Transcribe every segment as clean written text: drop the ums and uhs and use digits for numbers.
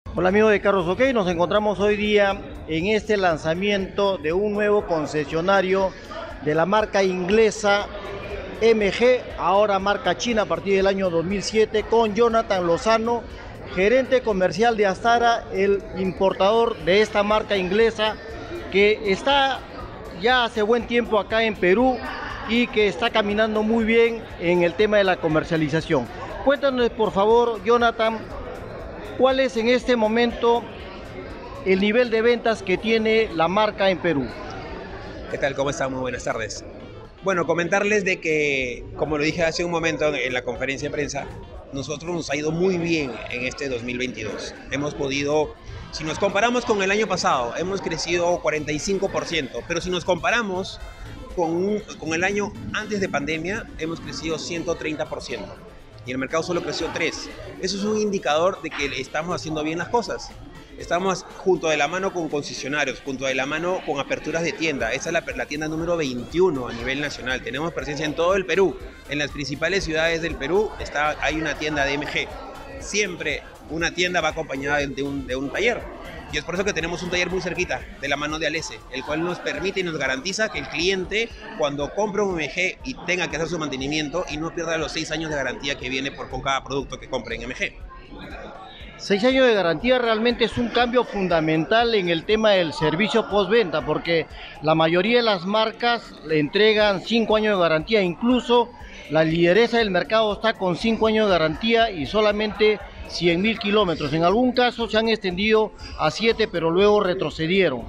Hola amigos de Carros OK, nos encontramos hoy día en este lanzamiento de un nuevo concesionario de la marca inglesa MG, ahora marca china a partir del año 2007, con Jonathan Lozano, gerente comercial de Astara, el importador de esta marca inglesa que está ya hace buen tiempo acá en Perú y que está caminando muy bien en el tema de la comercialización. Cuéntanos por favor, Jonathan, ¿cuál es en este momento el nivel de ventas que tiene la marca en Perú? ¿Qué tal? ¿Cómo están? Muy buenas tardes. Bueno, comentarles de que, como lo dije hace un momento en la conferencia de prensa, nosotros nos ha ido muy bien en este 2022. Hemos podido, si nos comparamos con el año pasado, hemos crecido 45%, pero si nos comparamos con el año antes de pandemia, hemos crecido 130%. Y el mercado solo creció 3%. Eso es un indicador de que estamos haciendo bien las cosas. Estamos junto de la mano con concesionarios, junto de la mano con aperturas de tienda. Esa es la tienda número 21 a nivel nacional. Tenemos presencia en todo el Perú. En las principales ciudades del Perú hay una tienda de MG. Siempre una tienda va acompañada de un taller. Y es por eso que tenemos un taller muy cerquita, de la mano de Alese, el cual nos permite y nos garantiza que el cliente, cuando compre un MG y tenga que hacer su mantenimiento, y no pierda los 6 años de garantía que viene con cada producto que compre en MG. 6 años de garantía realmente es un cambio fundamental en el tema del servicio postventa, porque la mayoría de las marcas le entregan 5 años de garantía, incluso la lideresa del mercado está con 5 años de garantía y solamente 100.000 kilómetros. En algún caso se han extendido a 7, pero luego retrocedieron.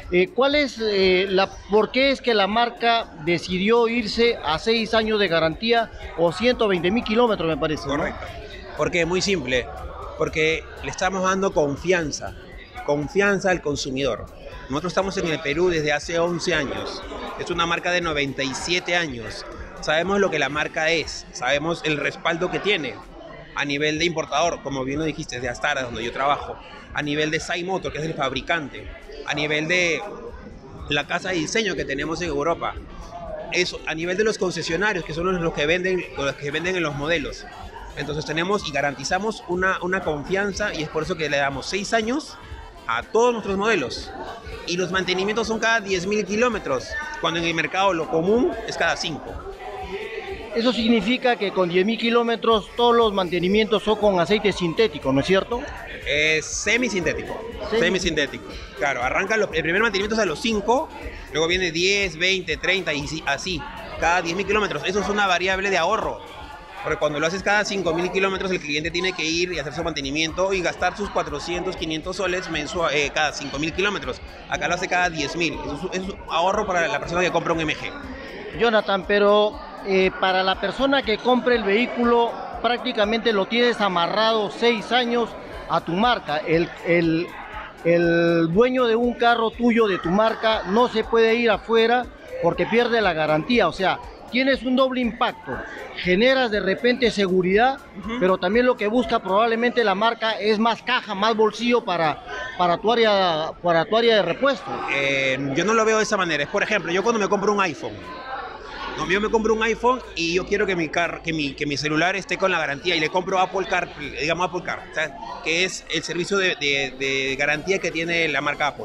¿Por qué es que la marca decidió irse a 6 años de garantía o 120.000 kilómetros, me parece? Correcto. ¿No? Porque es muy simple. Porque le estamos dando confianza al consumidor. Nosotros estamos en el Perú desde hace 11 años. Es una marca de 97 años. Sabemos lo que la marca es, sabemos el respaldo que tiene a nivel de importador, como bien lo dijiste, de Astara, donde yo trabajo, a nivel de Sai Motor, que es el fabricante, a nivel de la casa de diseño que tenemos en Europa, eso, a nivel de los concesionarios, que son los que venden en los modelos. Entonces tenemos y garantizamos una confianza, y es por eso que le damos 6 años a todos nuestros modelos. Y los mantenimientos son cada 10.000 kilómetros, cuando en el mercado lo común es cada 5. Eso significa que con 10.000 kilómetros todos los mantenimientos son con aceite sintético, ¿no es cierto? Es semisintético. Semisintético. Claro, el primer mantenimiento es a los 5, luego viene 10, 20, 30 y así, cada 10.000 kilómetros. Eso es una variable de ahorro. Porque cuando lo haces cada 5.000 kilómetros, el cliente tiene que ir y hacer su mantenimiento y gastar sus 400, 500 soles cada 5.000 kilómetros. Acá lo hace cada 10.000. Es un ahorro para la persona que compra un MG. Jonathan, pero para la persona que compre el vehículo, prácticamente lo tienes amarrado 6 años a tu marca. El dueño de un carro tuyo, de tu marca, no se puede ir afuera porque pierde la garantía. O sea, tienes un doble impacto, generas de repente seguridad, pero también lo que busca probablemente la marca es más caja, más bolsillo para tu área de repuesto. Yo no lo veo de esa manera. Por ejemplo, yo cuando me compro un iPhone, yo me compro un iPhone y yo quiero que mi celular esté con la garantía, y le compro Apple Car, ¿sabes? Que es el servicio de garantía que tiene la marca Apple.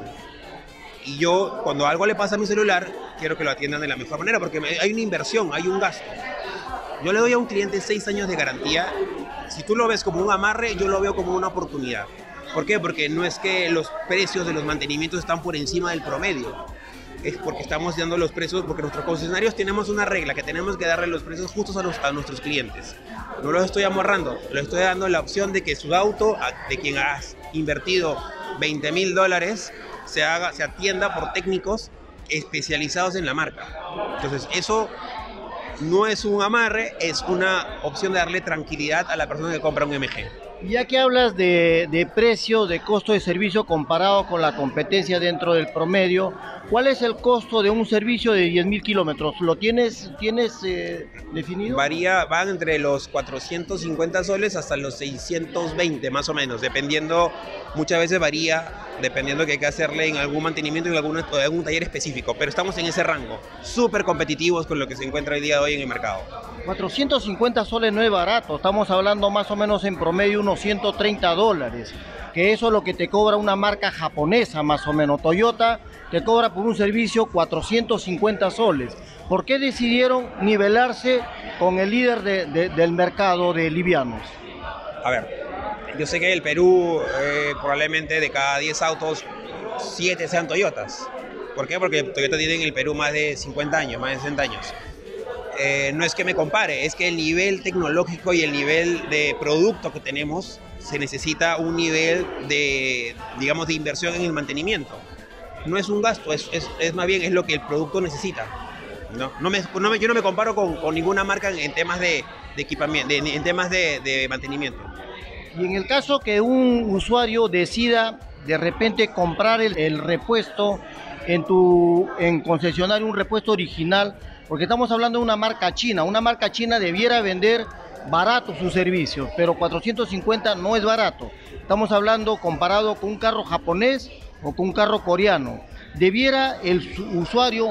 Y yo, cuando algo le pasa a mi celular, quiero que lo atiendan de la mejor manera, porque hay una inversión, hay un gasto. Yo le doy a un cliente 6 años de garantía. Si tú lo ves como un amarre, yo lo veo como una oportunidad. ¿Por qué? Porque no es que los precios de los mantenimientos están por encima del promedio. Es porque estamos dando los precios, porque nuestros concesionarios tenemos una regla, que tenemos que darle los precios justos a nuestros clientes. No los estoy amarrando, les estoy dando la opción de que su auto, de quien has invertido $20.000, se atienda por técnicos especializados en la marca. Entonces eso no es un amarre, es una opción de darle tranquilidad a la persona que compra un MG. Ya que hablas de precio, de costo de servicio comparado con la competencia dentro del promedio, ¿cuál es el costo de un servicio de 10.000 kilómetros? ¿Lo tienes definido? Van entre los 450 soles hasta los 620 más o menos, dependiendo, muchas veces varía, dependiendo que hay que hacerle en algún mantenimiento en algún taller específico, pero estamos en ese rango, súper competitivos con lo que se encuentra el día de hoy en el mercado. 450 soles no es barato, estamos hablando más o menos en promedio unos $130, que eso es lo que te cobra una marca japonesa más o menos. Toyota te cobra por un servicio 450 soles. ¿Por qué decidieron nivelarse con el líder del mercado de livianos? A ver, yo sé que el Perú probablemente de cada 10 autos, 7 sean Toyotas. ¿Por qué? Porque Toyota tiene en el Perú más de 50 años, más de 60 años. No es que me compare, es que el nivel tecnológico y el nivel de producto que tenemos, se necesita un nivel de, digamos, de inversión en el mantenimiento. No es un gasto, es más bien es lo que el producto necesita. Yo no me comparo con ninguna marca en temas de equipamiento, en temas de mantenimiento. Y en el caso que un usuario decida de repente comprar el repuesto en concesionario, un repuesto original, porque estamos hablando de una marca china debiera vender barato su servicio, pero 450 no es barato. Estamos hablando comparado con un carro japonés o con un carro coreano. Debiera el usuario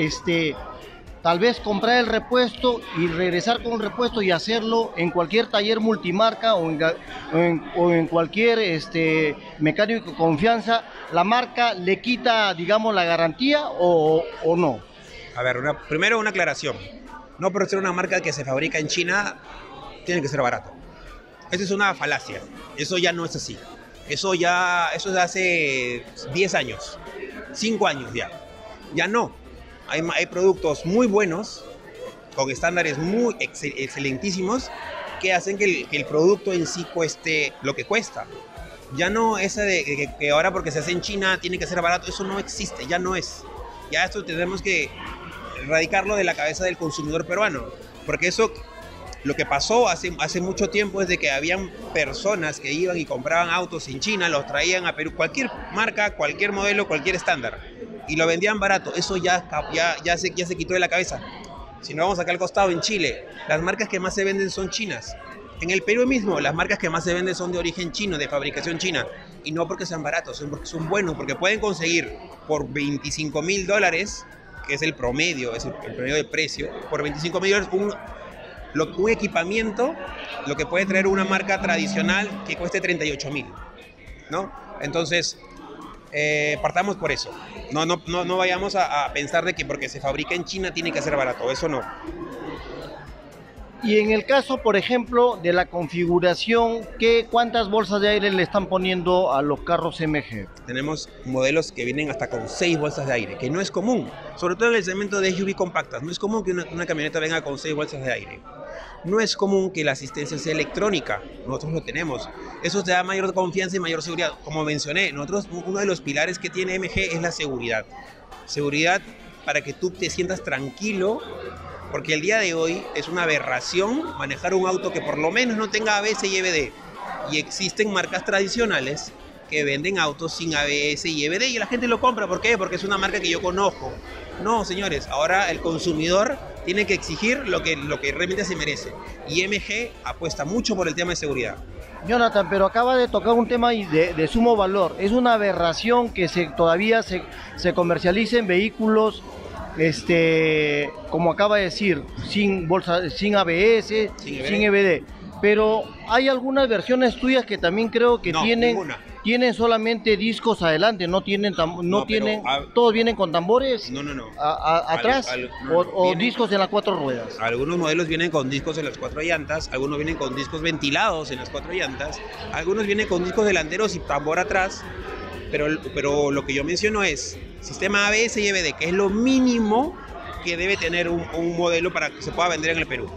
tal vez comprar el repuesto y regresar con el repuesto y hacerlo en cualquier taller multimarca o en cualquier mecánico de confianza. ¿La marca le quita, digamos, la garantía o no? A ver, primero una aclaración. No por ser una marca que se fabrica en China, tiene que ser barato. Eso es una falacia. Eso ya no es así. Eso es de hace 10 años, 5 años ya. Ya no. Hay productos muy buenos, con estándares muy excelentísimos, que hacen que el producto en sí cueste lo que cuesta. Ya no esa de que ahora porque se hace en China tiene que ser barato, eso no existe, ya no es. Ya esto tenemos que erradicarlo de la cabeza del consumidor peruano, porque eso, lo que pasó hace mucho tiempo es de que habían personas que iban y compraban autos en China, los traían a Perú, cualquier marca, cualquier modelo, cualquier estándar, y lo vendían barato. Eso ya se quitó de la cabeza. Si no, vamos acá al costado, en Chile, las marcas que más se venden son chinas. En el Perú mismo, las marcas que más se venden son de origen chino, de fabricación china. Y no porque sean baratos, sino porque son buenos, porque pueden conseguir por $25.000, que es el promedio de precio, por $25.000 un equipamiento, lo que puede traer una marca tradicional que cueste $38.000, ¿no? Entonces, partamos por eso. No vayamos a pensar de que porque se fabrica en China tiene que ser barato, eso no. Y en el caso, por ejemplo, de la configuración, ¿cuántas bolsas de aire le están poniendo a los carros MG? Tenemos modelos que vienen hasta con 6 bolsas de aire, que no es común, sobre todo en el segmento de SUV compactas. No es común que una camioneta venga con 6 bolsas de aire. No es común que la asistencia sea electrónica, nosotros lo tenemos. Eso te da mayor confianza y mayor seguridad. Como mencioné, nosotros, uno de los pilares que tiene MG es la seguridad. Seguridad para que tú te sientas tranquilo, porque el día de hoy es una aberración manejar un auto que por lo menos no tenga ABS y EBD. Y existen marcas tradicionales que venden autos sin ABS y EBD y la gente lo compra. ¿Por qué? Porque es una marca que yo conozco. No, señores, ahora el consumidor tiene que exigir lo que realmente se merece. Y MG apuesta mucho por el tema de seguridad. Jonathan, pero acaba de tocar un tema de sumo valor. Es una aberración que todavía se comercialicen vehículos, como acaba de decir, sin ABS, sin EBD. Pero hay algunas versiones tuyas que también creo que tienen solamente discos adelante, no tienen, todos vienen con tambores atrás o discos en las 4 ruedas. Algunos modelos vienen con discos en las 4 llantas, algunos vienen con discos ventilados en las 4 llantas, algunos vienen con discos delanteros y tambor atrás, pero lo que yo menciono es sistema ABS y EBD, que es lo mínimo que debe tener un modelo para que se pueda vender en el Perú.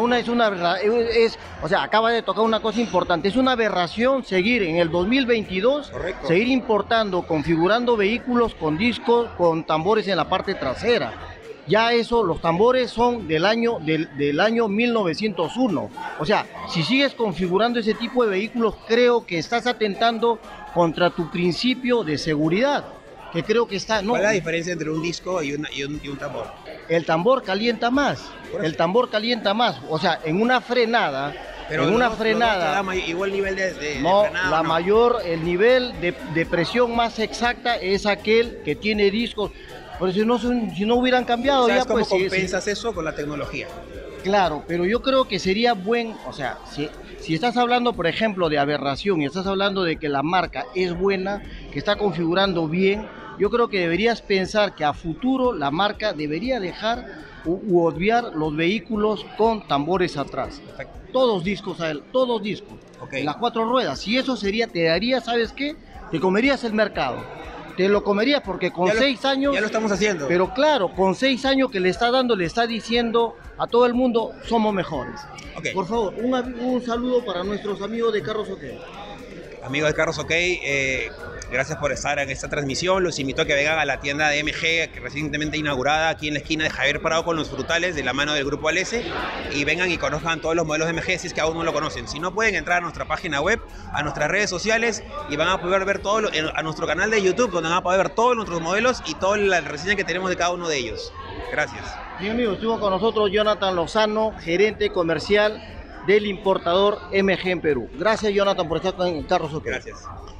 Acaba de tocar una cosa importante. Es una aberración seguir en el 2022, correcto, seguir importando, configurando vehículos con discos, con tambores en la parte trasera. Ya eso, los tambores son del año 1901. O sea, si sigues configurando ese tipo de vehículos, creo que estás atentando contra tu principio de seguridad. Que creo que está... ¿Cuál es la diferencia entre un disco y un tambor? El tambor calienta más. El tambor calienta más. O sea, en una frenada... Pero igual nivel de frenada, el nivel de presión más exacta es aquel que tiene discos. Pero si no hubieran cambiado... ¿Sabes ya cómo pues, compensas eso? Con la tecnología. Claro, pero yo creo que sería o sea, si estás hablando, por ejemplo, de aberración y estás hablando de que la marca es buena, que está configurando bien, yo creo que deberías pensar que a futuro la marca debería dejar u obviar los vehículos con tambores atrás. Perfecto. Todos discos a él, todos discos. Ok. Las 4 ruedas. Si eso te daría, ¿sabes qué? Te comerías el mercado. Te lo comerías porque con 6 años... Ya lo estamos haciendo. Pero claro, con 6 años que le está dando, le está diciendo a todo el mundo, somos mejores. Ok. Por favor, un saludo para nuestros amigos de Carros OK. Amigos de Carros OK, gracias por estar en esta transmisión. Los invito a que vengan a la tienda de MG, que recientemente inaugurada aquí en la esquina de Javier Prado con los frutales, de la mano del Grupo Alese, y vengan y conozcan todos los modelos de MG si es que aún no lo conocen. Si no, pueden entrar a nuestra página web, a nuestras redes sociales, y van a poder ver a nuestro canal de YouTube, donde van a poder ver todos nuestros modelos y toda la reseña que tenemos de cada uno de ellos. Gracias. Bien, amigos, estuvo con nosotros Jonathan Lozano, gerente comercial del importador MG en Perú. Gracias, Jonathan, por estar con Carros OK. Gracias.